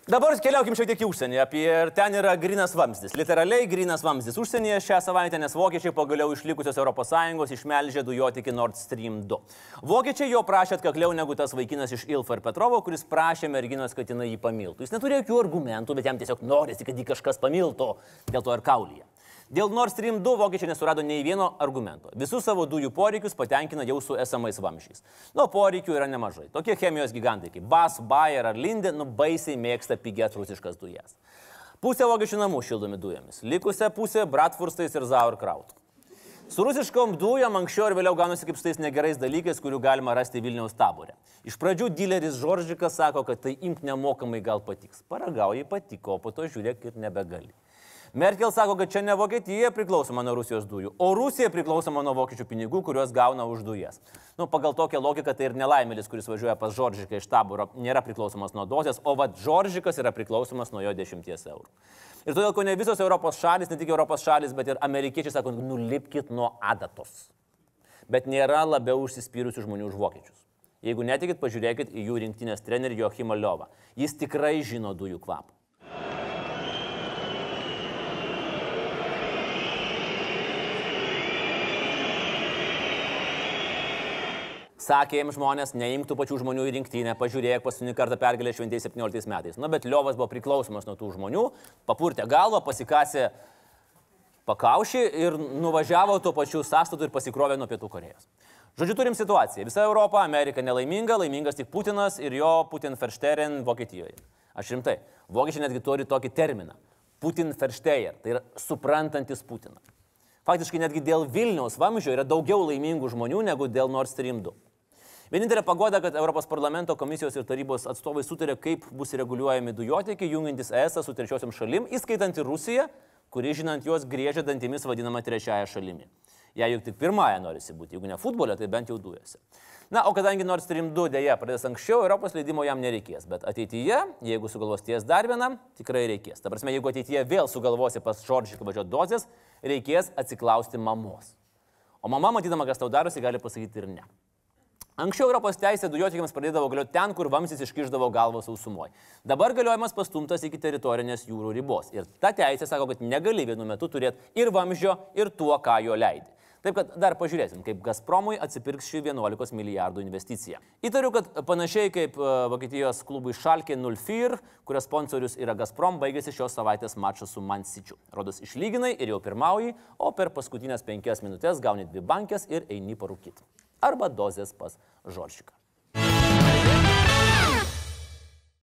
Dabar keliaukim šiek tiek į užsienį. Ir ten yra grynas vamzdis. Literaliai grynas vamzdis užsienyje šią savaitę, nes vokiečiai pagaliau išlikusios ES išmelžė dujotikį Nord Stream 2. Vokiečiai jo prašė atkakliau negu tas vaikinas iš Ilfo ir Petrovo, kuris prašė merginos, kad jinai jį pamiltų. Jis neturėjo jokių argumentų, bet jam tiesiog norisi, kad jį kažkas pamiltų. Dėl to ir kaulyje. Dėl Nord Stream 2 vokiečiai nesurado nei vieno argumento. Visus savo dujų poreikius patenkina jau su esamais vamzdžiais. Nu, poreikių yra nemažai. Tokie chemijos gigantai kaip BAS, Bayer ar Linde, baisiai mėgsta pigias rusiškas dujas. Pusė vokiečių namų šildomi dujomis, likusia pusė Bratwurstais ir Sauerkraut. Su rusiškom dujom anksčiau ir vėliau gaunasi kaip su tais negerais dalykais, kurių galima rasti Vilniaus Tabore. Iš pradžių dileris Žoržikas sako, kad tai imk nemokamai gal patiks. Paragauji patiko, o po to žiūrėk ir nebegali. Merkel sako, kad čia ne Vokietija priklausoma nuo Rusijos dujų, o Rusija priklausoma nuo vokiečių pinigų, kuriuos gauna už dujas. Nu, pagal tokią logiką tai ir nelaimėlis, kuris važiuoja pas Žoržiką iš Taboro, nėra priklausomas nuo dozės, o vat Žoržikas yra priklausomas nuo jo 10 eurų. Ir todėl, ko ne visos Europos šalis, ne tik Europos šalis, bet ir amerikiečiai sako, nulipkit nuo adatos. Bet nėra labiau užsispyrusių žmonių už vokiečius. Jeigu netikit, pažiūrėkit į jų rinktinės trenerį Joachimą Liovą. Jis tikrai žino dujų kvapą. Sakė jiems žmonės, neimk tų pačių žmonių į rinktinę, pažiūrėk, paskutinį kartą pergalę šventėjai 17 metais. Nu, bet Liovas buvo priklausomas nuo tų žmonių, papurtė galvą, pasikasė pakaušį ir nuvažiavo tuo pačiu sąstatu ir pasikrovė nuo Pietų Korėjos. Žodžiu, turim situaciją. Visa Europa, Amerika nelaiminga, laimingas tik Putinas ir jo Putin-Verstehen Vokietijoje. Aš rimtai, vokiečiai netgi turi tokį terminą – Putin-Versteher, tai yra suprantantis Putiną. Faktiškai netgi dėl Vilniaus vamzdžio yra daugiau laimingų žmonių negu dėl Nord Stream 2. Vienintelė pagoda, kad Europos parlamento komisijos ir tarybos atstovai sutarė, kaip bus reguliuojami dujotiekiai, jungiantis ES su trečiosiam šalim, įskaitant ir Rusiją, kuri, žinant juos, griežia dantimis vadinama trečiaja šalimi. Jei juk tik pirmąją norisi būti, jeigu ne futbole, tai bent jau dujose. Na, o kadangi Nord Stream 2 dėja pradės anksčiau, Europos leidimo jam nereikės, bet ateityje, jeigu sugalvos ties dar vieną, tikrai reikės. Ta prasme, jeigu ateityje vėl sugalvosi pas Žoržiką važiuoti dozės, reikės atsiklausti mamos. O mama, matydama, kas tau darosi, gali pasakyti ir ne. Anksčiau Europos teisė dujotiekiams pradėdavo galioti ten, kur vamzdis iškišdavo galvą sausumoje. Dabar galiojimas pastumtas iki teritorinės jūrų ribos. Ir ta teisė sako, kad negali vienu metu turėti ir vamzdžio, ir tuo, ką jo leidi. Taip kad dar pažiūrėsim, kaip Gazpromui atsipirks ši 11 milijardų investicija. Įtariu, kad panašiai kaip Vokietijos klubui Schalke 04, kurio sponsorius yra Gazprom, baigėsi šios savaitės mačas su Man City. Rodos išlyginai ir jau pirmauji, o per paskutinės 5 minutės gauni 2 bankės ir eini parūkyti. Arba dozės pas Žoržiką.